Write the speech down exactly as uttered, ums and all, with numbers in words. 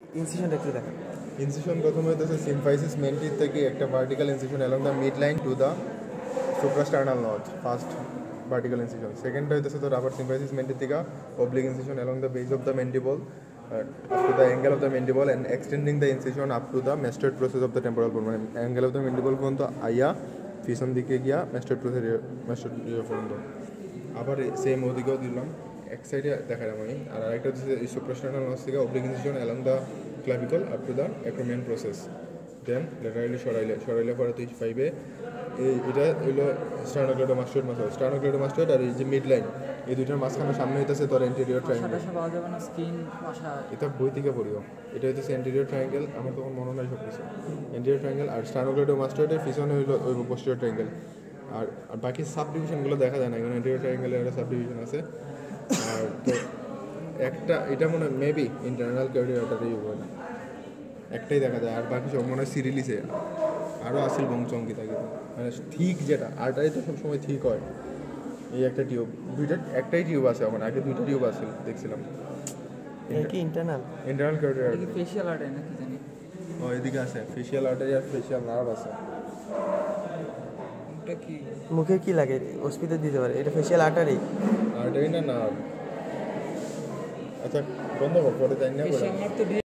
ইনসিশনটা একটু দেখেন। ইনসিশন প্রথমে হইতেছে সিম্ফাইসিস মেন্টিস থেকে একটা vertical incision along the mid line to the suprasternal notch, first vertical incision. সেকেন্ডটা হইতেছে তোর আবার সিম্ফাইসিস মেন্টিস থেকে oblique incision along the base of the mandible up to the angle of the mandible and extending the incision up to the mastoid process of the temporal bone, মানে angle of the mandible পর্যন্ত আইয়া পিছন দিকে গিয়া mastoid process mastoid পর্যন্ত। আবার same ওদিকেও দিলাম, এক সাইডে দেখালাম আমি। আর আরেকটা হচ্ছে সুপ্রাস্টার্নাল নচ থেকে oblique incision along the clavicle up to the acromion process. Then laterally সরাইলে সরাইলে পরে তুই পাইবে এই এটা হইলো স্টার্নোক্লেডোমাস্টয়েড মাসল, স্টার্নোক্লেডোমাস্টয়েড আর এই যে মিড লাইন, এই দুইটার মাঝখানে সামনে হইতেছে তোর এন্টেরিয়র ট্রায়াঙ্গেল। এটা বই থেকে পড়িও। এটা হইতেছে এন্টেরিয়র ট্রায়াঙ্গেল, আমার তখন মনে নাই সব কিছু। এন্টেরিয়র ট্রায়াঙ্গেল আর স্টার্নোক্লেডোমাস্টয়েডের পিছনে হইলো ওই পোস্টেরিয়র ট্রায়াঙ্গেল। আর আর বাকি সাব ডিভিশনগুলো দেখা যায় না, এখানে এন্টেরিয়র ট্রায়াঙ্গেলের একটা সাব ডিভিশন আছে। আর তো একটা এটা মনে হয় মেবি ইন্টারনাল ক্যাভিটি আর্টারি হয়, একটাই দেখা যায়। আর বাকি সব মনে হয় সিরিলিসে আরও আসিল বংচঙ্কিতা, কিন্তু মানে ঠিক যেটা আর্টারি তো সবসময় ঠিক হয়। এই একটা টিউব, দুইটা একটাই টিউব আছে, এখন আগে দুইটা টিউব আছে দেখছিলাম। কি internal internal cavity artery, facial artery নাকি জানি। ও এদিকে আছে ফেশিয়াল আর্টারি আর ফেশিয়াল নার্ভ আছে। এটা কি মুখে কি লাগে হসপিটাল দিতে পারে? এটা ফেশিয়াল আর্টারি, আর্টারি না নার্ভ? আচ্ছা বন্ধ কর, পরে তাই না। ফেশিয়াল নার্ভ তো